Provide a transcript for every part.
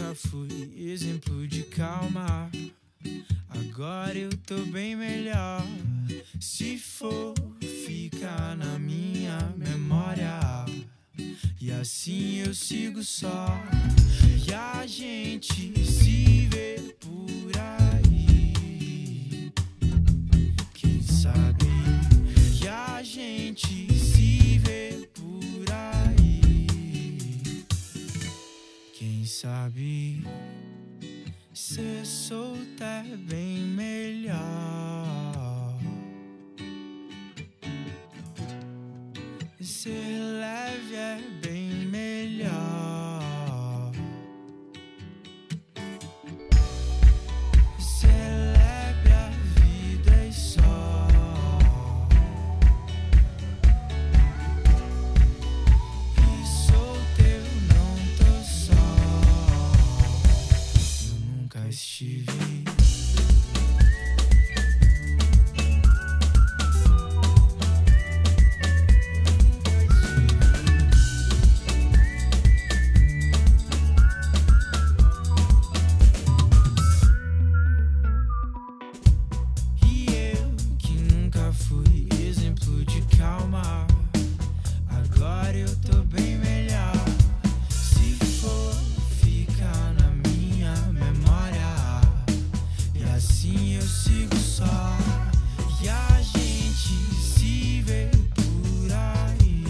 nunca fui exemplo de calma. Agora eu tô bem melhor. Se for, fica na minha memória. E assim eu sigo só. E a gente se vê por aí. Quem sabe? E a gente se vê por aí. Quem sabe? Ser solto é bem melhor. Ser leve é bem melhor. Ser leve a vida é só. E solto eu não tô só. Eu nunca estive. Fui exemplo de calma. Agora eu tô bem melhor. Se for, fica na minha memória. E assim eu sigo só. E a gente se vê por aí.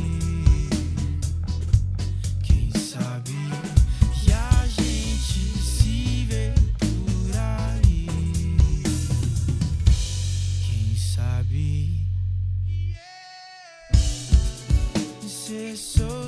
Quem sabe? E a gente se vê por aí. Quem sabe? Ser solto